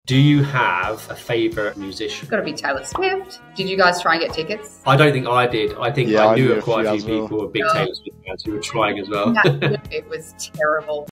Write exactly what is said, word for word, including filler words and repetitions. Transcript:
Do you have a favourite musician? Got to be Taylor Swift. Did you guys try and get tickets? I don't think I did. I think Yeah, I I knew knew of a quite a few few as well. people who were big Oh. Taylor Swift fans who were trying as well. No, it was terrible.